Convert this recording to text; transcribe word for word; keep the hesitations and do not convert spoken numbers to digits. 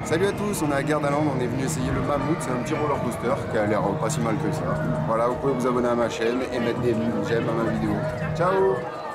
Salut à tous, on est à Gardaland, on est venu essayer le Mammouth, c'est un petit roller coaster qui a l'air pas si mal que ça. Voilà, vous pouvez vous abonner à ma chaîne et mettre des j'aime à ma vidéo. Ciao!